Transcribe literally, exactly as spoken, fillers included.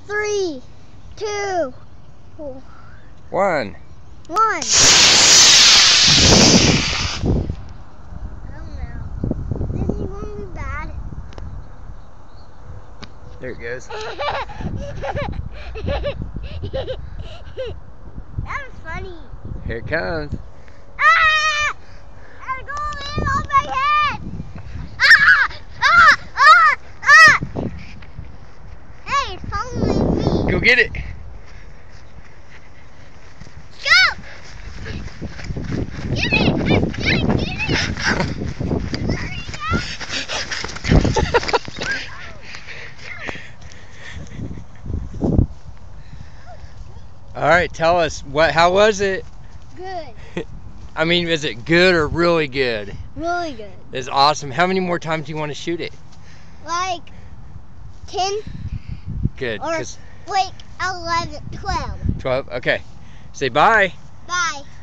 Three, two, one. One. I don't know. This is gonna be bad. There it goes. That was funny. Here it comes. Ah! It's going on my head. Ah! Ah! Ah! Ah! Hey, it's following me. Go get it. Go! Get it! Get it! Get it! Hurry up! All right, tell us what. How was it? Good. I mean, is it good or really good? Really good. It's awesome. How many more times do you want to shoot it? Like ten Good. or 'cause like eleven, twelve. twelve. Okay. Say bye. Bye.